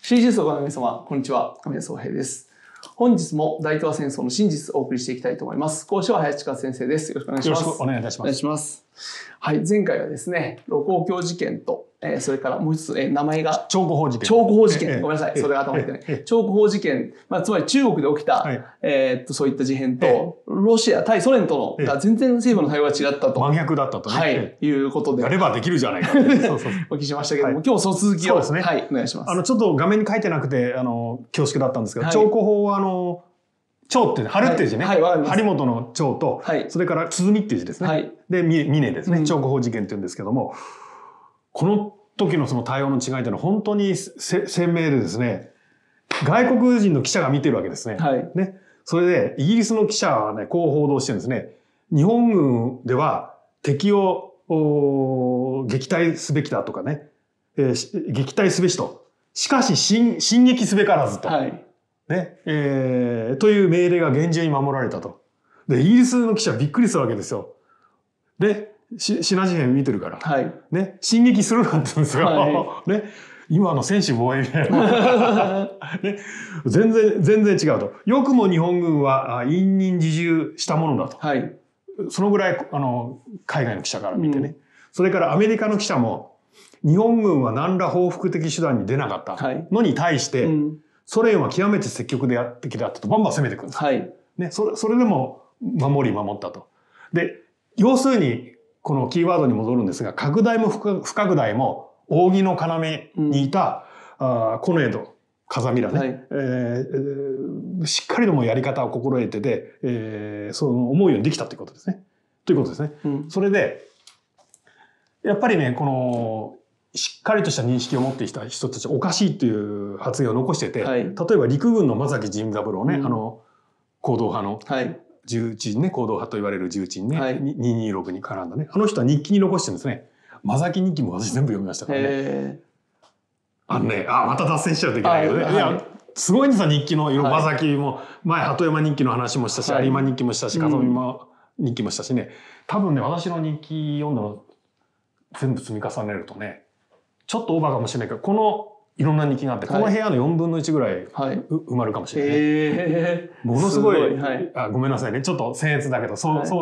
CGS をご覧の皆様、こんにちは。亀田宗平です。本日も大東亜戦争の真実をお送りしていきたいと思います。講師は林千先生です。よろしくお願いします。 よろしくお願いいたします。 お願いします。はい、前回はですね、盧溝橋事件と、それからもう一つ、名前が長江法事件。 長江法事件。ごめんなさい。それが頭に入ってない。長江法事件、つまり中国で起きた、そういった事変と、ロシア、対ソ連との、全然政府の対応が違ったと。 真逆だったとね。 はい。いうことで。 やればできるじゃないか。そうそうお聞きしましたけども、今日その続きを。そうですね。はい、お願いします。 ちょっと画面に書いてなくて、恐縮だったんですけど、長江法は、長って、春っていう字ね。はい、張本の長と、それから鼓っていう字ですね。はい。で、峰ですね。長江法事件って言うんですけども、この時のその対応の違いというのは本当に鮮明でですね、外国人の記者が見てるわけですね。はい。ね。それで、イギリスの記者はね、こう報道してるんですね。日本軍では敵を撃退すべきだとかね、撃退すべしと。しかし、進撃すべからずと。はい。ね、という命令が厳重に守られたと。で、イギリスの記者はびっくりするわけですよ。で、シナ事変見てるから。はい。ね、進撃するなんて言うんですよ。はい、ね、今の専守防衛みたいな。ね、全然違うと。よくも日本軍は隠忍自重したものだと。はい。そのぐらい、海外の記者から見てね。それからアメリカの記者も、日本軍は何ら報復的手段に出なかったのに対して、ソ連は極めて積極的だったとバンバン攻めてくるんです。はい。ね、それでも守ったと。で、要するに、このキーワードに戻るんですが、拡大も不拡大も扇の要にいた、コネード、風見らね、はい、しっかりともやり方を心得てて、その思うようにできたということですね。ということですね。それで、やっぱりね、この、しっかりとした認識を持ってきた人たちはおかしいという発言を残してて、はい、例えば陸軍の正木仁三郎ね、行動派の重鎮ね、行動派と言われる重鎮ね、はい、226に絡んだね。あの人は日記に残してるんですね。正木日記も私全部読みましたからね。また脱線しちゃうといけないけどね。はい、いや、すごいんですよ、日記の色。正木も、前、鳩山日記の話もしたし、有馬日記もしたし、風見日記もしたしね。多分ね、私の日記読んだの全部積み重ねるとね、ちょっとオーバーかもしれないけど、このいろんな日記があって、この部屋の4分の1ぐらい埋まるかもしれない。ものすごい、ごめんなさいね。ちょっと僭越だけど、そうなんです。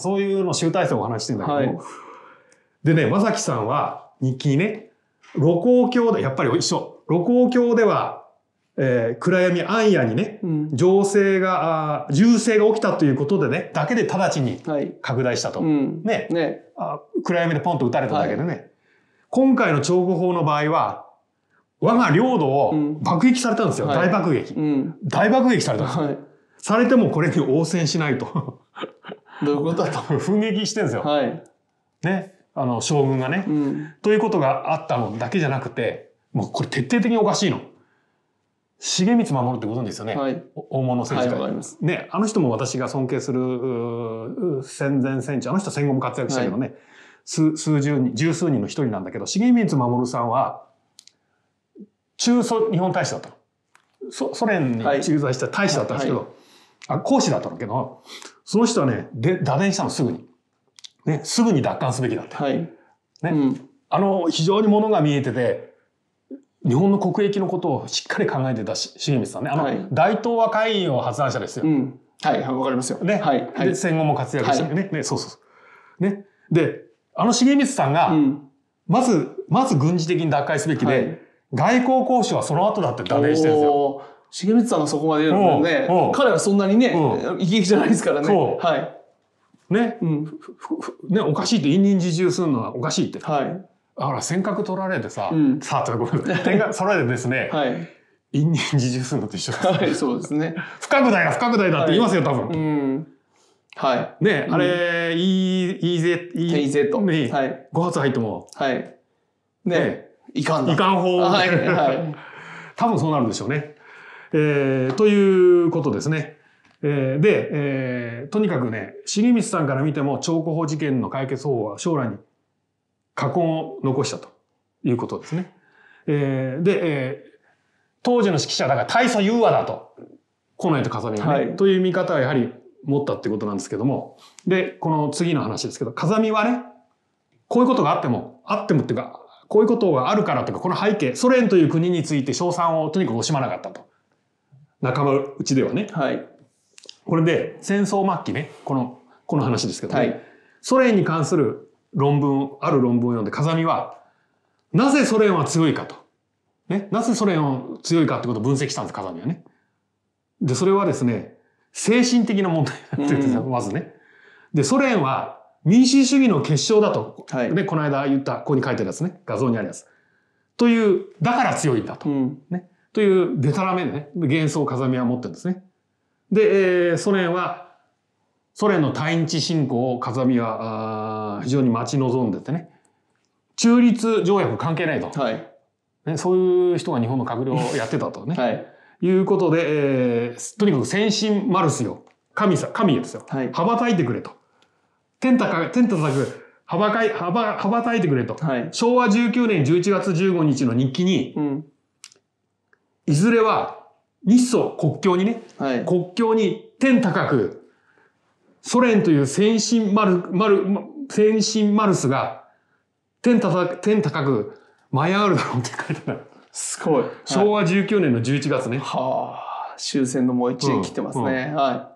そういうの集大成をお話してるんだけども。でね、正木さんは日記にね、盧溝橋で、やっぱり一緒。盧溝橋では、暗闇暗夜にね、銃声が起きたということでね、だけで直ちに拡大したと。ね。暗闇でポンと撃たれただけでね。今回の長江法の場合は、我が領土を爆撃されたんですよ。大爆撃。大爆撃されたんですよ。されてもこれに応戦しないと。 どういうことだと。 奮撃してるんですよ。ね。将軍がね。ということがあったのだけじゃなくて、もうこれ徹底的におかしいの。重光守ってご存知ですよね。大物政治家。ね。あの人も私が尊敬する戦前戦地。あの人戦後も活躍したけどね。十数人の一人なんだけど、重光守さんは、中ソ日本大使だったの。ソ連に駐在した大使だったんですけど、公使だったんだけど、その人はね、打電したのすぐに。ね、すぐに奪還すべきだって。ね、非常にものが見えてて、日本の国益のことをしっかり考えてた重光さんね。大東亜会議を発案者ですよ。 はい、わかりますよ。 ね。で、戦後も活躍してね。そうそう。ね。で、重光さんが、まず軍事的に奪回すべきで、外交交渉はその後だって打電してるんですよ。 重光さんがそこまで言うのね、彼はそんなにね、イケイケじゃないですからね。はい。 ね。ね、おかしいって、隠忍自重するのはおかしいって。はい。だから尖閣取られてさ、尖閣取られてですね、隠忍自重するのと一緒です。 はい、そうですね。 不拡大だって言いますよ、多分。 はい。 ね、あれ、EZ に5発入っても、 ね、いかんだ。 いかん方。多分そうなるでしょうね。ということですね。で、とにかくね、重光さんから見ても、長江法事件の解決方法は将来に禍根を残したということですね。で、当時の指揮者だから大祖融和だと。来ないと風見がね。という見方はやはり持ったってことなんですけども。で、この次の話ですけど、風見はね、こういうことがあってもっていうか、 こういうことがあるからとか、この背景、ソ連という国について称賛をとにかく惜しまなかったと。仲間内ではね。 はい。 これで戦争末期ね、この話ですけどね、 はい、 ソ連に関する論文を読んで、風見は、なぜソ連は強いかと。ね、なぜソ連は強いかってことを分析したんです、風見はね。で、それはですね、精神的な問題だって言ってた、まずね。で、ソ連は民主主義の結晶だと。はい、で、この間言った、ここに書いてあるやつね、画像にあるやつ。という、だから強いんだと。ね。という、デタラメでね、幻想を風見は持ってるんですね。で、ソ連の対日侵攻を風見は非常に待ち望んでてね、中立条約関係ないと。はい、ね、そういう人が日本の閣僚をやってたとね。はい、いうことで、とにかく先進マルスよ。神ですよ。はい、羽ばたいてくれと。天高く羽ばたいてくれと。はい、昭和19年11月15日の日記に、いずれは日ソ国境にね、はい、国境に天高く、ソ連という先進マルスが天高く舞い上がるだろうって書いてある。 すごい。 昭和19年の11月ね。 はあ、終戦のもう1年切ってますね。はい。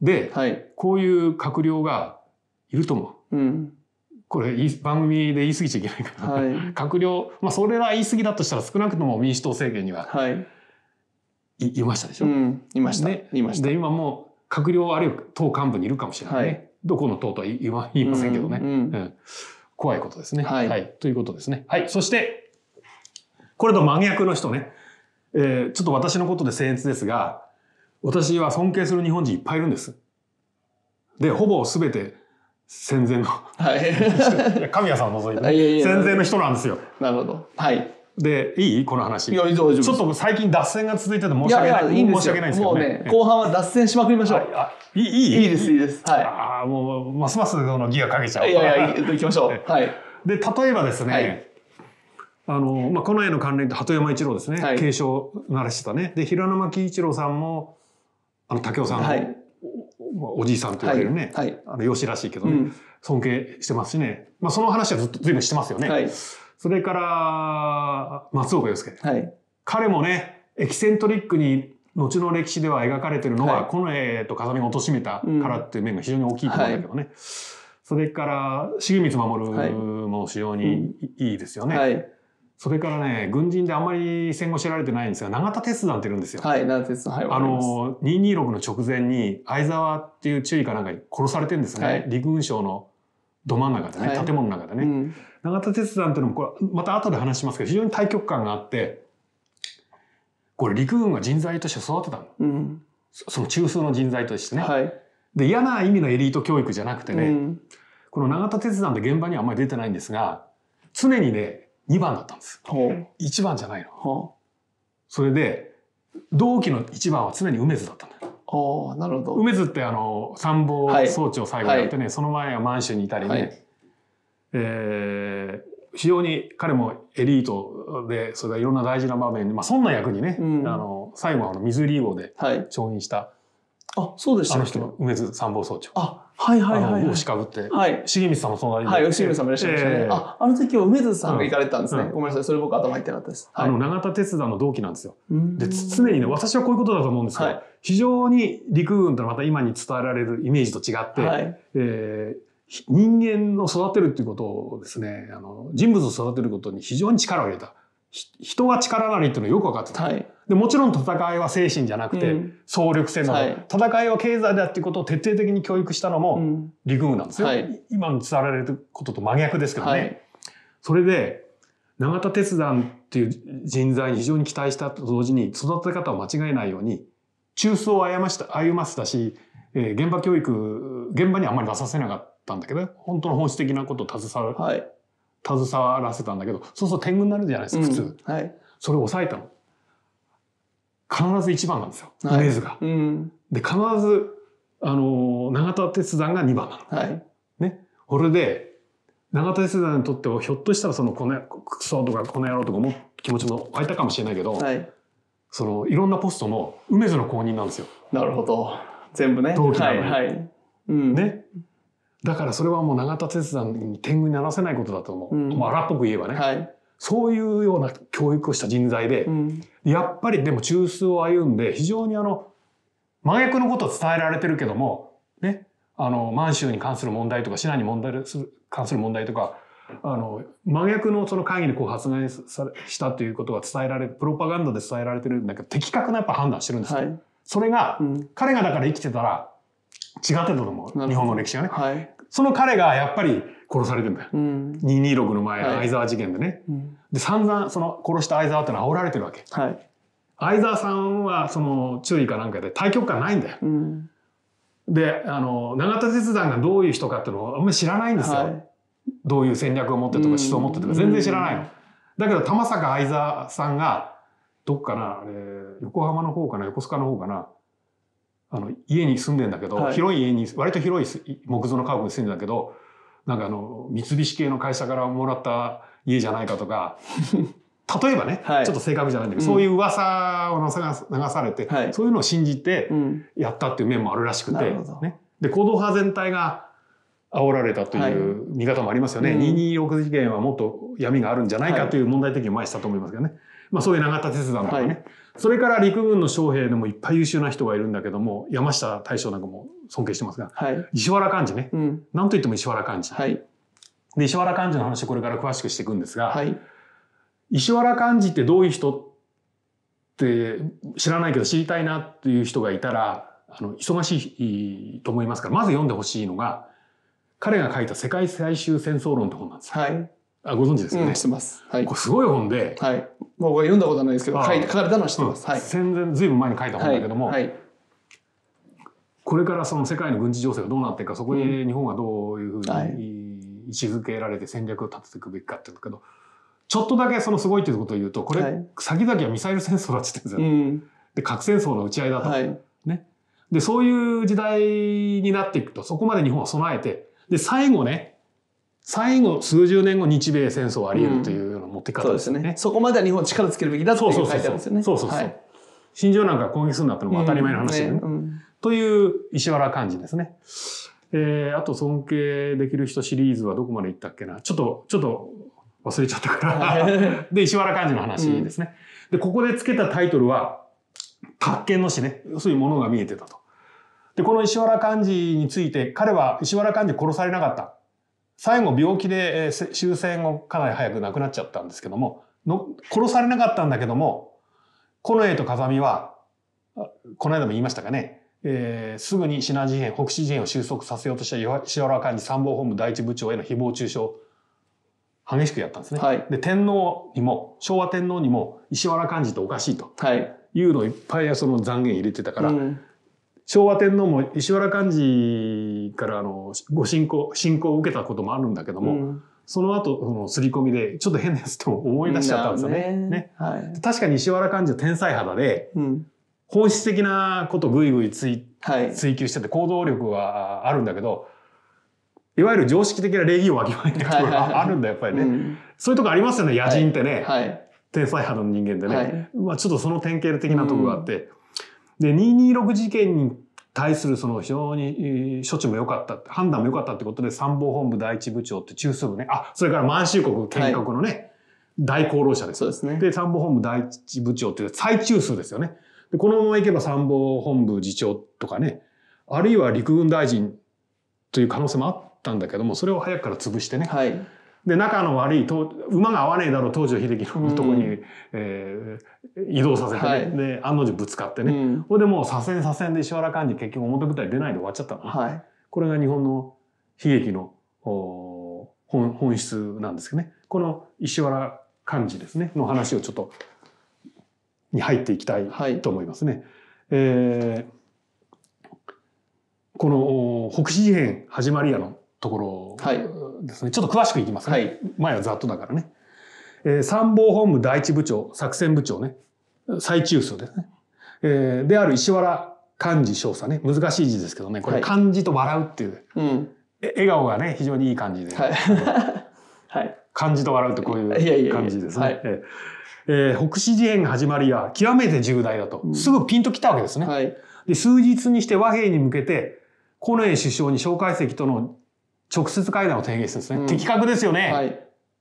で、はい、こういう閣僚がいると思う。これ番組で言い過ぎちゃいけないから、はい、閣僚、まあそれは言い過ぎだとしたら少なくとも民主党政権には、はい、いましたでしょ。 いました。 で、今もう閣僚あるいは党幹部にいるかもしれないね。はい、どこの党とは言いませんけどね。怖いことですね。はい。ということですね。はい。そして、これと真逆の人ね。ちょっと私のことで僭越ですが、私は尊敬する日本人いっぱいいるんです。で、ほぼ全て戦前の。はい。神谷さんを除いて、戦前の人なんですよ。 なるほど。はい。 で、いいこの話。 いや、大丈夫です。 ちょっと最近脱線が続いてて申し訳ない。申し訳ないんですけどね。 もうね、後半は脱線しまくりましょう。 いいです、いいです。はい。 ああ、もう、ますますのギアかけちゃう。 いや、行きましょう。はい。 で、例えばですね、この絵の関連って鳩山一郎ですね。継承ならしてたね。で、平沼喜一郎さんも、武雄さんのおじいさんと言われるね、養子らしいけどね、尊敬してますしね。まあ、その話はずっと随分してますよね。それから、松岡洋介。彼もね、エキセントリックに、後の歴史では描かれてるのは、この絵と風見が貶めたからっていう面が非常に大きいと思うんだけどね。それから、重光守も非常にいいですよね。それからね、軍人であんまり戦後知られてないんですが、永田鉄山っているんですよ。 はい、永田鉄山。 226の直前に、相沢っていう中尉かなんかに殺されてるんですね。陸軍省のど真ん中でね、建物の中でね。永田鉄山っていうのも、これ、また後で話しますけど、非常に大局観があって、これ陸軍が人材として育てたの。その中枢の人材としてね。で、嫌な意味のエリート教育じゃなくてね、この永田鉄山って現場にはあんまり出てないんですが、常にね、2番だったんです。1番じゃないの。それで、同期の1番は常に梅津だったんだよ。 なるほど。 梅津って参謀総長最後やってね、その前は満州にいたりね、非常に彼もエリートで、それからいろんな大事な場面で、まあそんな役にね、最後は水リーゴで調印した、 そうでした。 あの人、梅津参謀総長。帽子かぶって。重光さんもその間に。 はい、重光さんもいらっしゃいましたね。あの時は梅津さんが行かれてたんですね。ごめんなさい、それ僕頭入ってなかったです。 永田鉄山の同期なんですよ。で、常にね、私はこういうことだと思うんですけど、非常に陸軍とまた今に伝えられるイメージと違って、人間を育てるっていうことをですね、人物を育てることに非常に力を入れた。人は力なりっていうのはよく分かってた。でもちろん戦いは精神じゃなくて、総力戦など、戦いは経済だっていうことを徹底的に教育したのも陸軍なんですよ。今に伝えられることと真逆ですけどね。それで、永田鉄山っていう人材に非常に期待したと同時に、育て方を間違えないように、中枢を歩ませたし、現場教育、現場にあんまり出させなかったんだけど、本当の本質的なことを携わらせたんだけど、そうすると天狗になるじゃないですか、普通。それを抑えたの。必ず1番なんですよ、梅津が。で、必ず、永田鉄山が2番なの。ね。これで、永田鉄山にとっては、ひょっとしたらこのクソとかこの野郎とかも気持ちも湧いたかもしれないけど、いろんなポストの梅津の後任なんですよ。 なるほど。全部ね。 同期なのに。ね。だからそれはもう永田鉄山に天狗にならせないことだと思う。荒っぽく言えばね。 そういうような教育をした人材で、やっぱりでも中枢を歩んで非常に真逆のことを伝えられてるけどもね、満州に関する問題とかシナに関する問題とか真逆のその会議でこう発言したということが伝えられる、プロパガンダで伝えられてるんだけど的確なやっぱ判断してるんですよ。はい、それが、彼がだから生きてたら違ってたと思う、日本の歴史がね。はい、その彼がやっぱり殺されてるんだよ。226の前の相沢事件でね。で散々その殺した相沢ってのは煽られてるわけ。はい、相沢さんはその注意かなんかで大局観ないんだよ。で永田鉄山がどういう人かっていうのをあんまり知らないんですよ。はい、どういう戦略を持ってとか思想を持ってとか全然知らないの。だけど玉坂相沢さんがどっかな横浜の方かな横須賀の方かな家に住んでんだけど、はい、広い家に割と広い木造の家屋に住んでんだけどなんか三菱系の会社からもらった家じゃないかとか例えばね、はい、ちょっと正確じゃないんだけど、そういう噂を流されて、はい、そういうのを信じてやったっていう面もあるらしくて、ね、で行動派全体が煽られたという見方もありますよね。226事件はもっと闇があるんじゃないかという問題的に前したと思いますけどね。まあそういう永田鉄山とかね。はい、それから陸軍の将兵でもいっぱい優秀な人がいるんだけども、山下大将なんかも尊敬してますが、はい、石原幹二ね。なんといっても石原幹二。はい、で石原幹二の話をこれから詳しくしていくんですが、はい、石原幹二ってどういう人って知らないけど知りたいなっていう人がいたら、忙しいと思いますから、まず読んでほしいのが、彼が書いた世界最終戦争論って本なんですよ。はい。ご存知ですよね。 知ってます。はい。 これすごい本で。 はい。僕は読んだことはないですけど、書かれたのは知ってます。はい。 戦前ずいぶん前に書いた本だけども、はい。これからその世界の軍事情勢がどうなっていくか、そこに日本はどういうふうに位置づけられて戦略を立てていくべきかっていうんだけど、ちょっとだけそのすごいということを言うと、これ、先々はミサイル戦争だって言ってるんですよ。で、核戦争の打ち合いだと。はい。ね。で、そういう時代になっていくと、そこまで日本は備えて、で、最後数十年後日米戦争あり得るというような持っていき方ですね。そうですね。 そこまでは日本力つけるべきだっていう書いてあるんですよね。 そうそうそう。真珠なんか攻撃するんだってのも当たり前の話だよね。という石原幹二ですね。あと尊敬できる人シリーズはどこまで行ったっけな。ちょっと忘れちゃったから。で、石原幹二の話ですね。で、ここで付けたタイトルは、核権の死ね。そういうものが見えてたと。で、この石原幹二について、彼は石原幹二殺されなかった。最後病気で終戦後かなり早く亡くなっちゃったんですけども、殺されなかったんだけども、近衛と風見は、この間も言いましたかね、すぐに北支事変を収束させようとした石原幹二参謀本部第一部長への誹謗中傷、激しくやったんですね。はい、で、昭和天皇にも石原幹二っておかしいというのをいっぱいその讒言入れてたから、昭和天皇も石原幹二からご信仰を受けたこともあるんだけども、その後刷り込みでちょっと変なやつと思い出しちゃったんですよね。はい、確かに石原幹二は天才肌で、本質的なことをぐいぐい追求してて行動力はあるんだけど、いわゆる常識的な礼儀をわきまえてるところがあるんだやっぱりね。そういうとこありますよね、野人ってね。天才肌の人間ってね。まあちょっとその典型的なところがあって。で、226事件に対するその非常に処置も良かった、判断も良かったってことで参謀本部第一部長って中枢部ね。それから満州国建国のね、大功労者です。そうですね。で、参謀本部第一部長っていう最中枢ですよね。で、このままいけば参謀本部次長とかね、あるいは陸軍大臣という可能性もあったんだけども、それを早くから潰してね。はい。で、仲の悪い、馬が合わねえだろう、東条英機のとこに、移動させてね。はい、で、案の定ぶつかってね。これでもう左遷で石原幹二結局表舞台出ないで終わっちゃったの。はい。これが日本の悲劇の本質なんですけどね。この石原幹二ですね、の話をちょっと、に入っていきたいと思いますね。この北支事変始まりやのところですね。はい、ちょっと詳しくいきますね。はい、前はざっとだからね。参謀本部第一部長、作戦部長ね。最中枢ですね。である石原幹二少佐ね。難しい字ですけどね。これ漢字と笑うっていう。笑顔がね、非常にいい感じで。はい。漢字と笑うってこういう感じですね。北支事変が始まりは極めて重大だと。すぐピンときたわけですね。はい、で、数日にして和平に向けて、近衛首相に蒋介石との直接会談を提言するんですね。的確ですよね。はい、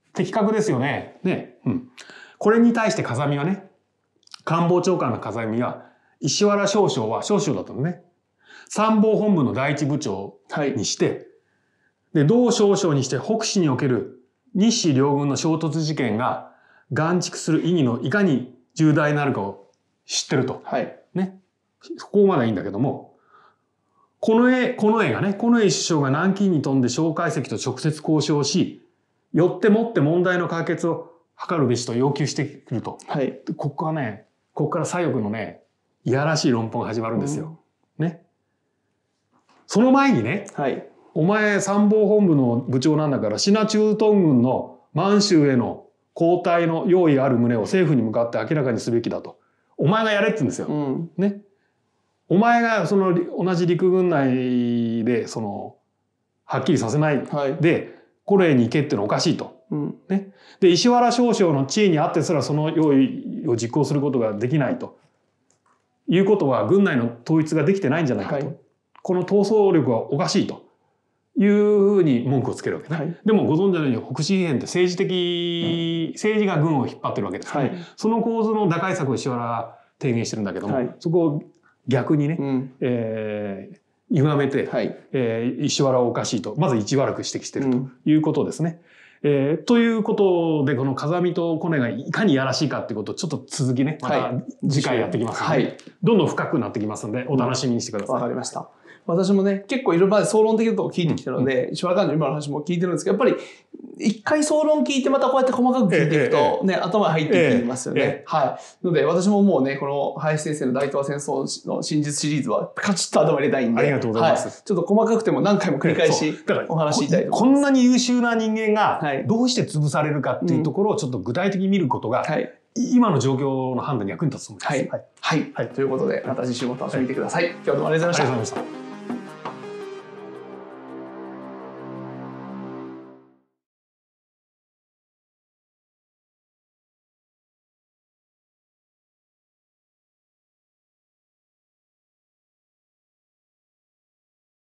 的確ですよね。ね。これに対して風見はね、官房長官の風見は、石原少将は少将だったのね。参謀本部の第一部長にして、で、同少将にして北市における日清両軍の衝突事件が眼蓄する意義のいかに重大なるかを知ってると。ね。そこまではいいんだけども、近衛がね、近衛首相が南京に飛んで蒋介石と直接交渉し、よってもって問題の解決を図るべしと要求してくると。ここから左翼のね、いやらしい論法が始まるんですよ。ね。その前にね、お前参謀本部の部長なんだから、シナ駐屯軍の満州への交代の用意ある旨を政府に向かって明らかにすべきだと。お前がやれって言うんですよ。ね。お前がその同じ陸軍内ではっきりさせないで、近衛に行けっていうのはおかしいと。ね。で、石原少将の地位にあってすらその用意を実行することができないと。いうことは軍内の統一ができてないんじゃないかと。この闘争力はおかしいというふうに文句をつけるわけね。でもご存知のように北市事変って政治が軍を引っ張ってるわけですから、その構図の打開策を石原が提言してるんだけども、そこを逆にね、歪めて、石原はおかしいと、まず一悪く指摘しているということですね。ということで、この風見と近衛がいかにやらしいかっていうことをちょっと続きね、また次回やってきますので、どんどん深くなってきますので、お楽しみにしてください。 わかりました。私もね、結構いろいろ総論的なことを聞いてきたので、石原幹事の今の話も聞いてるんですけど、やっぱり一回総論聞いてまたこうやって細かく聞いていくとね、頭に入っていきますよね。ので私ももうね、この林先生の大東亜戦争の真実シリーズはカチッと頭入れたいんで、 ありがとうございます。 ちょっと細かくても何回も繰り返しお話ししたいと思います。 こんなに優秀な人間がどうして潰されるかっていうところをちょっと具体的に見ることが、今の状況の判断に役に立つと思います。 ということで、また次週も楽しみにしてください。今日はどうもありがとうございました。